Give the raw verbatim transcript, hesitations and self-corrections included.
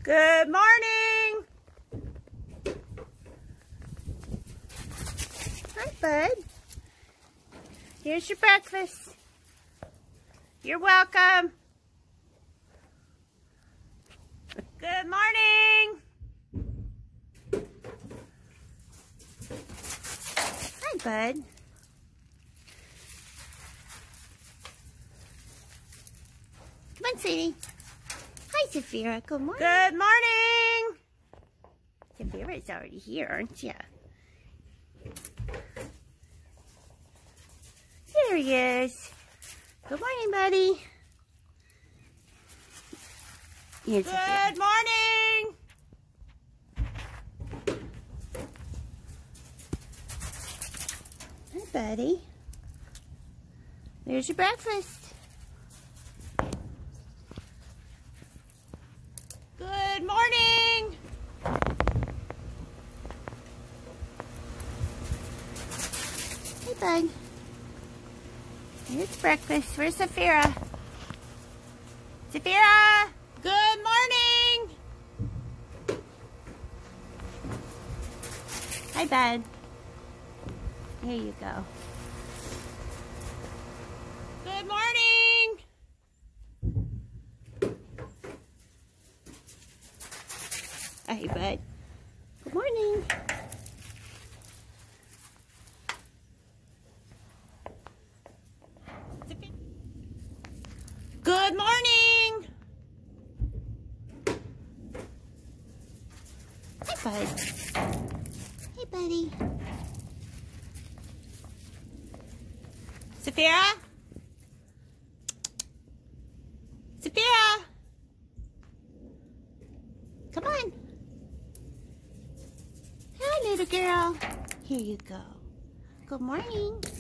Good morning. Hi, bud. Here's your breakfast. You're welcome. Good morning. Hi, bud. Come on, sweetie. Hi, Zafira. Good morning. Good morning. Zafira's already here, aren't you? There he is. Good morning, buddy. Here's Good Zafira. Morning. Hi, buddy. There's your breakfast. Good morning. Hey, bud. Here's breakfast. Where's Zafira? Zafira! Good morning! Hi, bud. Here you go. Good morning! Hi, bud. Good morning. Good morning! Hi, bud. Hey, buddy. Zafira? Zafira? Come on. Hi, little girl. Here you go. Good morning.